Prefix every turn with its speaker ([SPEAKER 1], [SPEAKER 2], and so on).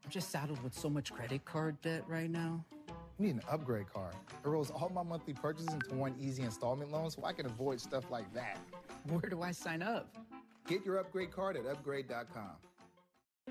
[SPEAKER 1] I'm just saddled with so much credit card debt right now.
[SPEAKER 2] You need an upgrade card. It rolls all my monthly purchases into one easy installment loan so I can avoid stuff like that.
[SPEAKER 1] Where do I sign up?
[SPEAKER 2] Get your upgrade card at upgrade.com.